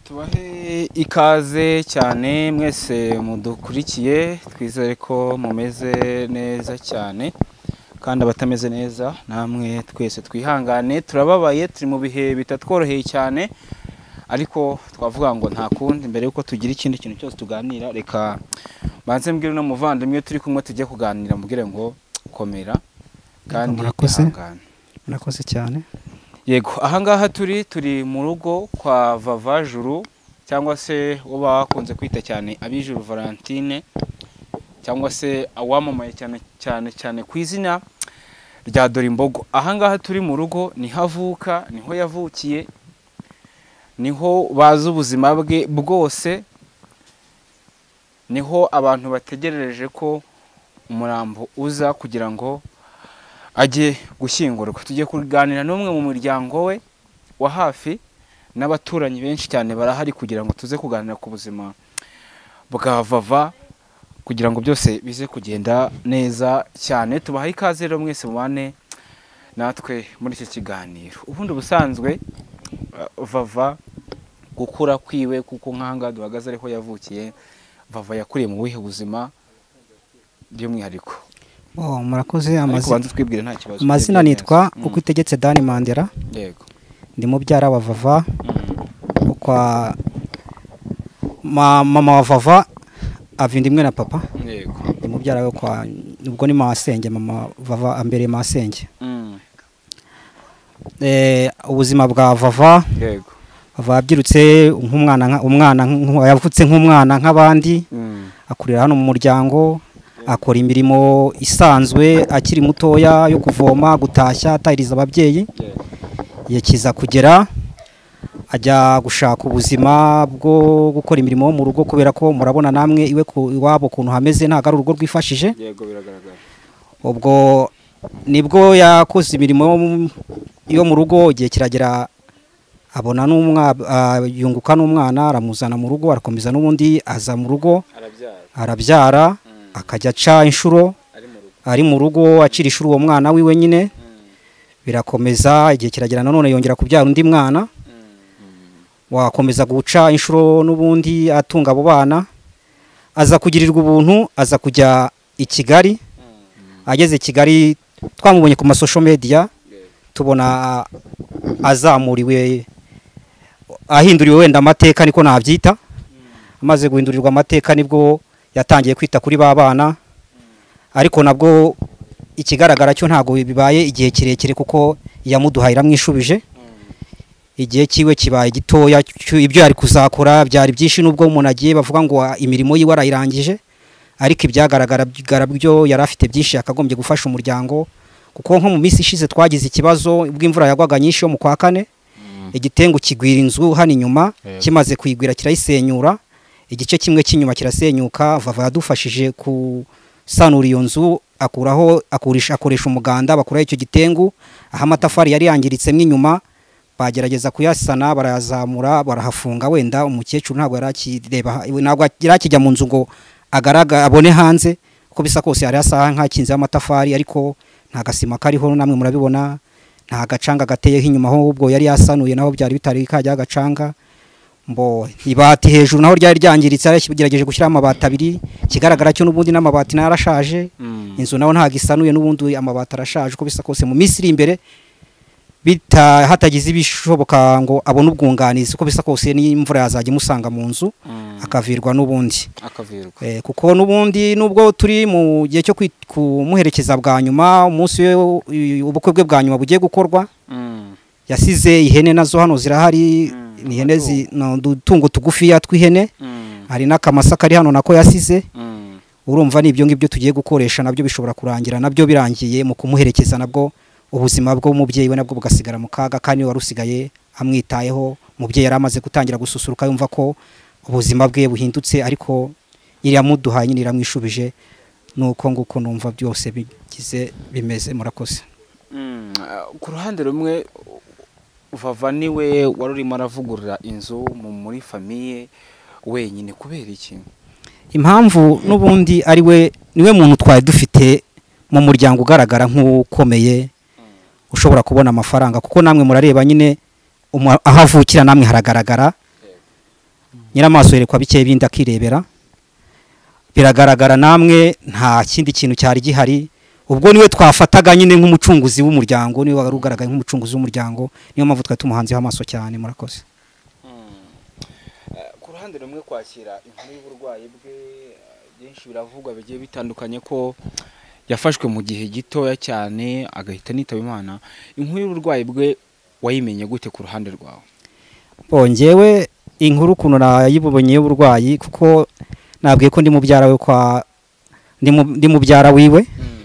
tubahe ikaze cyane mwese mudukurikiye, twizere ko mumeze neza cyane kandi abatameze neza namwe twese twihangane, turababaye, turi mu bihe bitatworoheye cyane, ariko twavuga ngo nta kundi. Mbere yuko tugira ikindi kintu cyose tuganira, reka banze mbwire no muvandimwe turi kumwe tujye kuganira, mubwire ngo komera kandi ihangane. Murakoze cyane. Yego, ahangaha turi mu rugo kwa Vava Juru, cyangwa se uwo bakunze kwita cyane Abijuru Valentine, cyangwa se awamamaye cyane ku izina rya Dorimbogo. Ahangaha turi mu rugo niho avuka, niho yavukiye, niho bazi ubuzima bwe bwose, niho abantu bategereje ko umurambo uza kugira ngo ajye gushyingurwa. Tugiye kuganira n'umwe mu muryango we wa hafi, n'abaturanyi benshi cyane barahari kugira ngo tuze kuganira ku buzima bwa Vava, kugira ngo byose bize kugenda neza cyane. Tubahaye ikaze rero mwese mubane natwe muri iki kiganiro. Ubundi busanzwe Vava gukura kwiwe, kuko nk'ahangaha duhagaze ariho yavukiye, Vava yakuriye mu buhe buzima by'umwihariko? Murakoze. Amazina nitwa Ukwitegetse Dani Mandela. Yego. Ndi mubyara wa Vava. Kwa mama wa Vava avinda imwe na papa. Yego. Ndi mubyara we kwa ubwo ni masenge, mama Vava ambere masenge. Ubuzima bwa Vava. Yego. Vava yabyirutse umwana yavutse nk'umwana nk'abandi. Akurira hano mu muryango, akora imirimo isanzwe akiri mutoya yo kuvoma, gutashya, atahiriza ababyeyi. Yakiza kugera ajya gushaka ubuzima bwo gukora imirimo yo mu rugo, kubera ko murabona namwe iwabo kuntu hameze, ntago ari urugo rwifashije. Yego, biragaragara. Ubwo nibwo yakoze imirimo yo mu rugo, igihe kiragera abona yunguka n'umwana, aramuzana mu rugo, arakomeza n'ubundi aza mu rugo, arabyara, akajya aca inshuro ari mu rugo, acira inshuro uwo mwana wiwe nyine. Birakomeza, igihe kiragera nanone yongera kubyara undi mwana, wakomeza guca inshuro n'ubundi atunga abo bana. Aza kugirirwa ubuntu, aza kujya i Kigali. Ageze i Kigali twamubonye ku masosho media, tubona azamuriwe, ahinduriwe wenda amateka niko nabyita. Amaze guhindurirwa amateka nibwo yatangiye kwita kuri ba bana, ariko nabwo ikigaragara cyo ntago bibaye igihe kirekire, kuko yamuduhaye iramwishubije. Igihe kiwe kibaye gitoya, ibyo yari kuzakora byari byinshi, nubwo umuntu agiye bavuga ngo imirimo yiwe arayirangije, ariko ibyagaragara byo yari afite byinshi yakagombye gufasha umuryango. Kuko nko mu minsi ishize twagize ikibazo ubwo imvura yagwaga nyinshi yo mu kwa kane, igitengu kigwira inzu hano inyuma, kimaze kuyigwira kirayisenyura, igice kimwe cy'inyuma kirasenyuka. Vava yadufashije kusanura iyo nzu, akoresha umuganda, bakuraho icyo gitengu. Aho amatafari yari yangiritsemo inyuma bagerageza kuyasana, barayazamura, barahafunga. Wenda umukecuru ntabwo yari akijya mu nzu ngo abone hanze, uko bisa kose hari hasaha nk'akinze amatafari, ariko nta gasima kariho, namwe murabibona, nta gacanga gateyeho inyuma, ahubwo yari yasanuye naho byari bitari kajya agacanga. Ibati hejuru naho ryari ryangiritse, yaragerageje gushyiraho amabati abiri. Kigaragara cyo n'ubundi n'amabati nayo arashaje. Inzu naho ntago isanuye, n'ubundi amabati arashaje. Uko bisa kose mu minsi iri imbere hatagize ibishoboka ngo abone ubwunganizi, uko bisa kose n'imvura yazajya imusanga mu nzu akavirwa n'ubundi. Kuko n'ubundi nubwo turi mu gihe cyo kumuherekeza bwa nyuma, umunsi ubukwe bwe bwa nyuma bugiye gukorwa, yasize ihene nazo hano zirahari. Ni ihene n'udutungo tugufiya tw'ihene. Hari n'akamasa kari hano nako yasize. Urumva ni ibyo ngibyo tugiye gukoresha, nabyo bishobora kurangira, nabyo birangiye mu kumuherekeza, nabwo ubuzima bw'umubyeyi we nabwo bugasigara mu kaga, kandi wari usigaye amwitayeho. Umubyeyi yari amaze gutangira gususuruka, yumva ko ubuzima bwe buhindutse, ariko iramuduhaye nyine iramwishubije. Nuko nguko numva byose bigize bimeze. Murakoze. Ku ruhande rumwe Vava niwe wari urimo aravugurura inzu muri famiye wenyine, kubera iki? Impamvu n'ubundi niwe muntu twari dufite mu muryango ugaragara nk'ukomeye, ushobora kubona amafaranga, kuko namwe murareba nyine ahavukira namwe haragaragara. nyiramaso yerekwa bike bindi akirebera. Biragaragara namwe nta kindi kintu cyari gihari, ubwo niwe twafataga nyine nk'umucunguzi w'umuryango, niwe wari ugaragaye nk'umucunguzi w'umuryango, niyo mpamvu twari tumuhanzeho amaso cyane. Murakoze. Ku ruhande rumwe kwakira inkuru y'uburwayi bwe, byinshi biravugwa bigiye bitandukanye ko yafashwe mu gihe gitoya cyane agahita nitaba Imana. Inkuru y'uburwayi bwe wayimenye gute ku ruhande rwawe? Bongewe inkuru kuno nayibonye y'uburwayi, kuko nabwiye ko ndi mubyara we ndi mubyara wiwe.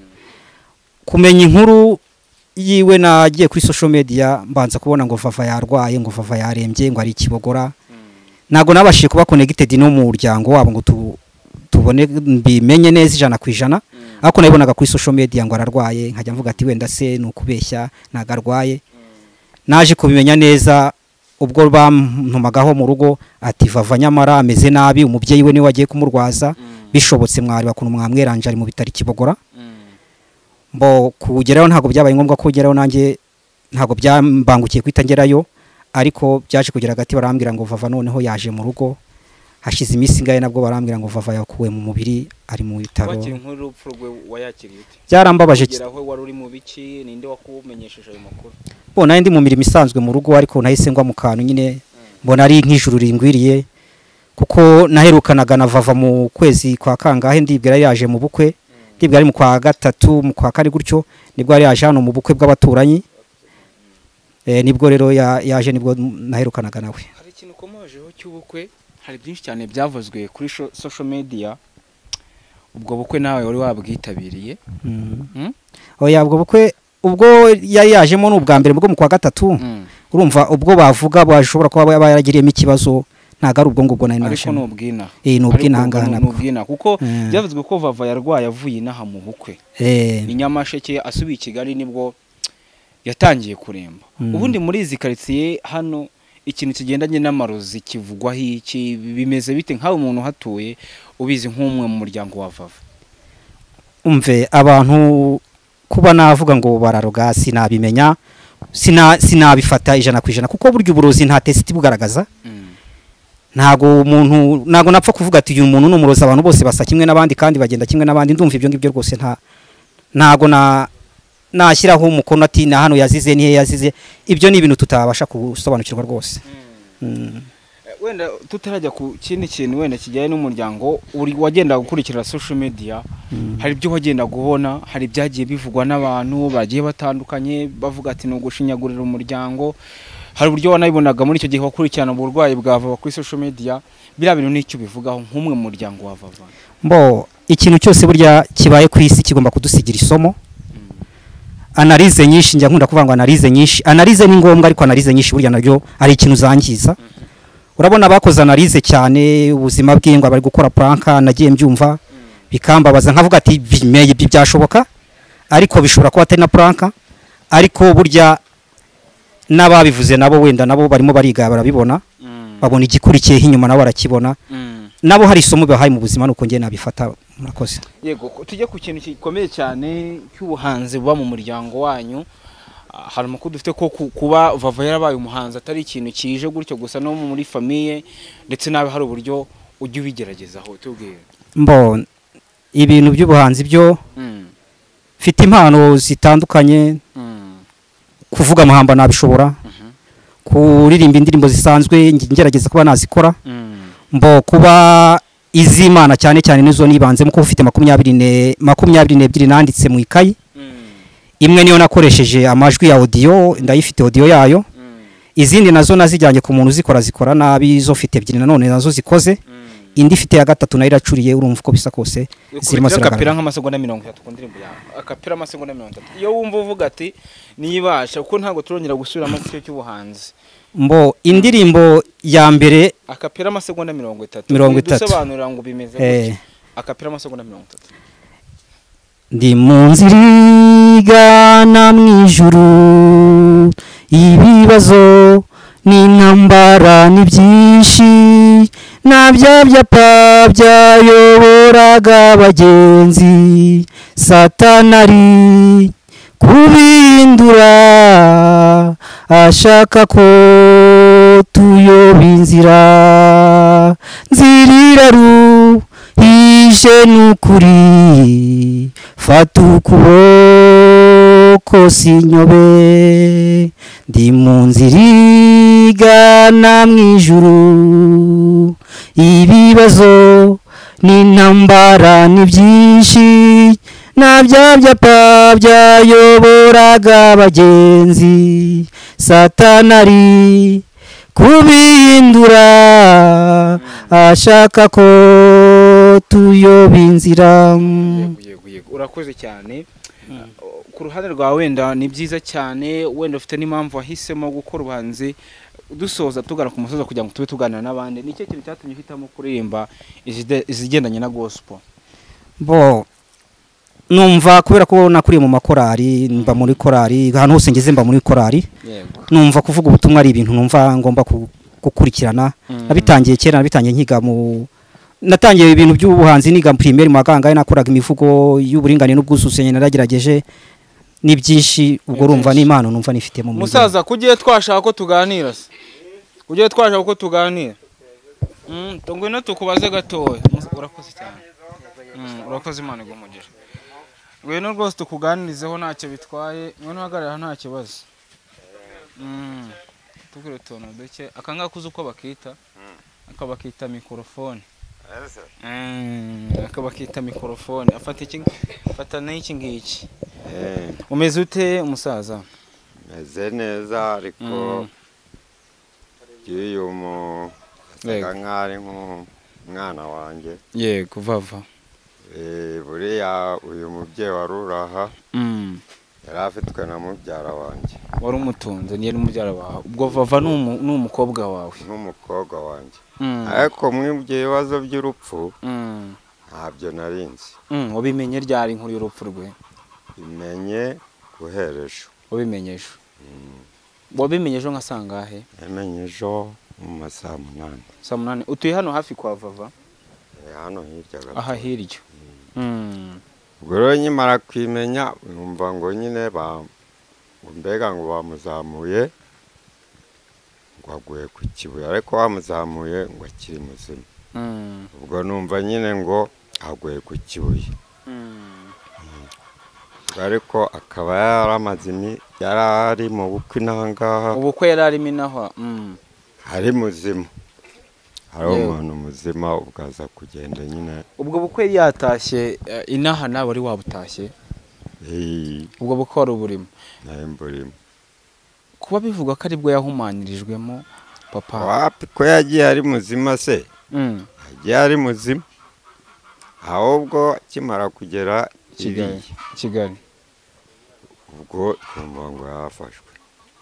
Kumenya inkuru yiwe nagiye kuri social media mbanza kubona ngo Vava yarwaye, ngo Vava yarembye, ngo ari Kibogora. Nago nabashije kuba connected no mu muryango wabo ngo tubone bimenye neza 100%, ariko nayibonaga kuri social media ngo ararwaye, nkajya mvuga ati wenda se nukubeshya nagarwaye. Naje kubimenya neza ubwo bantumagaho mu rugo ati Vava nyamara ameze nabi, umubyeyi we niwe wagiye kumurwaza, bishobotse mwari bakuntu mwamweranje ari mu bitari Kibogora. Mbo kugeraho ntago byabaye ngombwa ko geraho, nanjye ntago byambangukiye kwitangerayo, ariko byaje kugira gati barambwira ngo Vava noneho yaje mu rugo, hashize iminsi ngaye nabwo barambwira ngo Vava yakuwe mu mubiri ari mu bitaro. Wakiri inkuru y'urupfu rwe wayakiriye ute? Byarambabaje. Geraho wari uri mu biki, ninde wakumenyesheje ayo makuru? Bona ndi mu mirimo isanzwe mu rugo, ariko nahise ngwa mu kantu nyine mbona ari nk'ijuru ringwiriye, kuko naherukanaga na Vava mu kwezi kwa kangahe, ndibwira yaje mu bukwe, ndibwira ari mu kwa gatatu mu kwa kane gutyo, nibwo ari yaje hano mu bukwe bw'abaturanyi. Nibwo rero yaje, nibwo naherukanaga nawe. Hari ikintu komojeho cy'ubukwe, hari byinshi cyane byavuzwe kuri social media. Ubwo bukwe nawe wari wabwitabiriye? Oya, ubwo bukwe ubwo yari yajemo n'ubwa mbere bwo mu kwa gatatu. Urumva ubwo bavuga bashobora kuba yaragiriyemo ikibazo, ntago ari ubwo ngubwo nari nashe. Ariko n'ubwina. N'ubwina hangana. N'ubwina kuko byavuzwe ko Vava yarwaye avuye inaha mu bukwe. Ni Nyamasheke asubiye i Kigali nibwo yatangiye kuremba. Ubundi muri izi quartier hano ikintu kigendanye n'amarozi kivugwaho iki, bimeze bite nkawe umuntu hatuye ubizi nk'umwe mu muryango wa Vava? Umve abantu kuba navuga ngo bararoga sinabimenya, sinabifata 100%, kuko buryo uburozi nta test bugaragaza. Ntago umuntu nago napfa kuvuga ati uyu muntu n'umurozi abantu bose basa kimwe n'abandi kandi bagenda kimwe n'abandi. Ndumva ibyo ngibyo rwose ntago nashyiraho umukono ati na hano yazize nihe yazize. Ibyo ni ibintu tutabasha gusobanukirwa rwose. Wenda tutarajya ku kindi kintu wenda kijyanye n'umuryango, uri wagenda gukurikira social media, hari ibyo wagenda guhona, hari byagiye bivugwa n'abantu bagiye batandukanye bavuga ati no gushinyagurira umuryango. Hari uburyo wanayibonaga muri icyo gihe wakurikirana uburwayi bwa Vava kuri social media, bira bintu n'icyo bivugaho nk'umwe mu muryango wa Vava? Mbo ikintu cyose burya kibaye ku isi kigomba kudusigira isomo. Analize nyinshi, njya nkunda kuvuga ngo analize nyinshi. Analize ni ngombwa, ariko analize nyinshi burya nabyo ari ikintu zangiza. Urabona bakoze analize cyane ubuzima bw'ingwa bari gukora prank, nagiye mbyumva bikambabaza, nkavuga ati bimeye byashoboka, ariko bishobora kuba atari na prank. Ariko burya n'ababivuze nabo wenda nabo barimo bariga barabibona, babona igikurikiye inyuma nabo barakibona, nabo hari isomo bahaye mu buzima, nuko ngiye nabifata. Murakoze. Yego, tujye ku kintu gikomeye cyane cy'ubuhanzi buba mu muryango wanyu. Hari amakuru dufite ko kuba Vava yarabaye umuhanzi atari ikintu kije gutyo gusa, no muri famille ndetse nabe hari uburyo ujye ubigeragezaho. Tubwire. Mbo ibintu by'ubuhanzi byo mfite impano zitandukanye. Kuvuga amahamba nabishobora, kuririmba indirimbo zisanzwe ngerageza kuba nazikora. Mbo kuba izimana cyane cyane nizo nibanze mu ko ufite 22 nanditse mu ikayi. Imwe niyo nakoresheje amajwi ya audio, ndayifite audio yayo. Izindi nazo nazijyanye ku muntu zikora nabi, zo fite 2 nanone nazo zikoze. Indi fite ya gatatu nayo iracuriye, urumva uko bisa kose zirimo akapira nk'amasegonda 30 ku ndirimbo yawe. Akapira amasegonda 30 iyo wumva uvuga ati nibasha, kuko ntago turongera gusubira mu cyo cy'ubuhanzi. Mbo indirimbo ya mbere akapira amasegonda 30 dusobanurira ngo bimeze gute. Akapira amasegonda 30. Ndi mu nzirigana mwijuru, ibibazo n'intambara ni byinshi, nabya byapa byayoboraga abagenzi, Satanari kubihindura ashaka ko tuyoba inzira nzirira ruhije n'ukuri fata ukuboko sinyobe ndi mu nzira igana mu ijuru ibibazo n'intambara ni byinshi na bya byapa byayoboraga abagenzi satani ari kubihindura ashaka ko tuyoba inzira. Urakoze cyane. Ku ruhande rwa wenda ni byiza cyane, wenda ufite n'impamvu wahisemo gukora ubuhanzi. Dusoza tugana ku musozo kugira ngo tube tuganira n'abandi, ni cyo kintu cyatumye uhitamo kuririmba izigendanye na gospel? Bo numva kubera ko nakuriye mu makorari, mba muri korari, ahantu hose ngeze mba muri korari. Numva kuvuga ubutumwa ari ibintu numva ngomba gukurikirana. Nabitangiye kera, nabitangiye nkiga mu natangiye ibintu by'ubuhanzi niga primaire mu Magangaye, nakoraga imivugo y'uburingane n'ubwuzuzanye, naragerageje ni byinshi. Ubwo urumva n'Imana numva nifite mu musaza. Kugiye twashaka ko tuganira se, kugiye twashaka ko tuganira. Tongwe no tukubaze gatoya. Urakoze cyane. Urakoze, Imana igumugisha. Ngwino rwose tukuganirizeho ntacyo bitwaye, ngwino hagarara nta kibazo. Tukure tono duke akangaka uzi uko bakita, akabakita mikrofone. Akabakita mikrofone. Afata n'iki ngiki. Umeze ute umusaza? Meze neza ariko yiyumo nk'ari nk'umwana wanjye. Yego vava. Buriya uyu mubyeyi waruraha yari afitwe na mubyara wanjye. Wari umutunze niye n'umubyara wawe? Ubwo vava n'umukobwa wawe? N'umukobwa wanjye. Ariko mwibye ibibazo by'urupfu ntabyo narinzi. Wabimenye ryari inkuru y'urupfu rwe? Bimenye guhera ejo. Wabimenye ejo? Wabimenye ejo nka sangahe? Yamenye ejo mu masaha 8. Saa 8. Utuye hano hafi kwa vava? Hano hirya gato. Aha hirya. Ubwo rero nyimara kwimenya numva ngo nyine mbega ngo bamuzamuye ngo aguye ku kibuye, ariko bamuzamuye ngo akiri muzima. Ubwo numva nyine ngo aguye ku kibuye. Ariko akaba yarari mu bukwe n'ahangaha. Ubukwe yararimo inaha? Ari muzima, hari umuntu muzima ukaza kugenda nyine. Ubwo bukwe yatashye inaha nawe wari wabutashye? Ubwo bukwe wari uburimo? Naye mburimo. Kuba bivuga ko aribwo yahumanirijwemo papa? Wapi ko yagiye ari muzima se? Yagiye ari muzima, ahubwo kimara kugera Kigali ubwo twumva ngo yafashwe.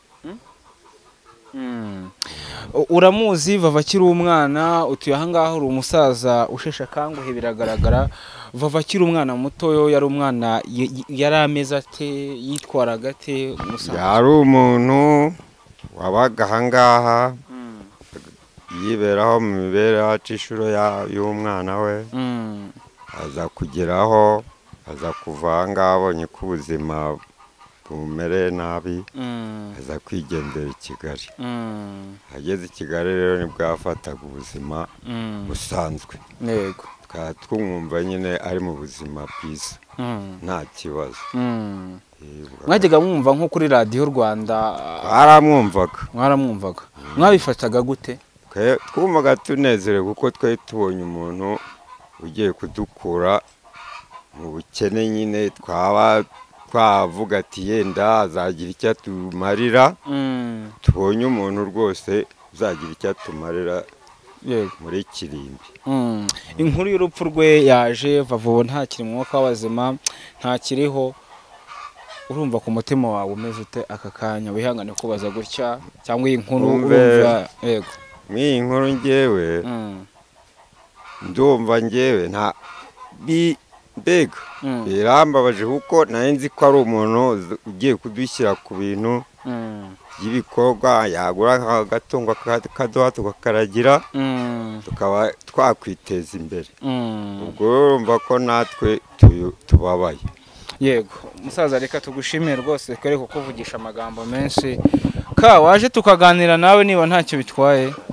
Uramuzi vava akiri umwana? Utuye ahangaha uri umusaza usheshe akanguhe biragaragara. Vava akiri umwana mutoyo yari umwana yari ameze ate, yitwaraga ate umusaza? Yari umuntu wabaga ahangaha yiberaho mu mibereho y'ishuro y'umwana we. Aza kugeraho aza kuva ahangaha abonye ko ubuzima bumereye nabi, aza kwigendera i Kigali. Ageze i Kigali rero nibwo yafataga ubuzima busanzwe. Yego. Twumva nyine ari mu buzima bwiza nta kibazo. Mwajyaga mwumva nko kuri radiyo Rwanda? Mwaramwumvaga. Mwabifataga gute? Twumvaga tunezerewe kuko twari tubonye umuntu ugiye kudukura mu bukene nyine. Twavuga ati yenda azagira icyo atumarira. Tubonye umuntu rwose uzagira icyo atumarira muri Kirimbi. Inkuru y'urupfu rwe yaje, vava ntakiri mu mwuka w'abazima, ntakiriho. Urumva ku mutima wawe umeze ute aka kanya? Wihangane kubaza gutya cyangwa iyi nkuru urumva? Yego. Mw'iyi nkuru njyewe ndumva njyewe nta mbega birambabaje kuko nari nzi ko ari umuntu ugiye kudushyira ku bintu by'ibikorwa, yagura agatungo akaduha tukakaragira tukaba twakwiteza imbere. Ubwo urumva ko natwe tubabaye. yego musaza reka tugushimire rwose kare kukuvugisha amagambo menshi ka waje tukaganira nawe niba ntacyo bitwaye